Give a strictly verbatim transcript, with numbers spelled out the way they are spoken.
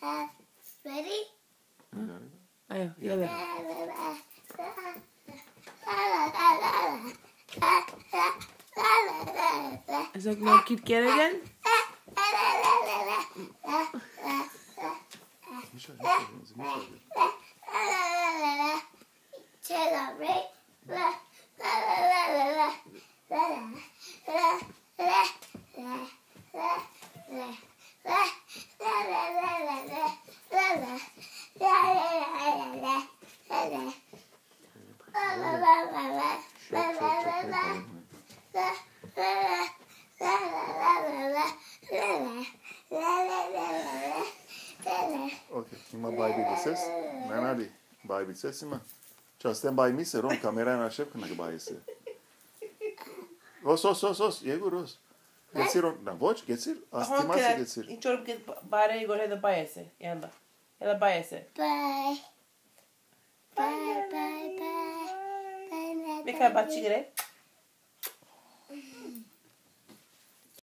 Ready? Ayo, yalla. Is that no keep get again? Okay, ima bai bises. Natalie, bai bises ima. Častem bai mise rom kamera na šep na bai se. Os os os os, Jegu ros. Geçir on, na voç geçir. Astimasi geçir. İçorup git bari Igor hadi bayese. Yalla. Yalla bayese. Bye. Bye bye bye. Bye. Bir kadar bahçe gerek.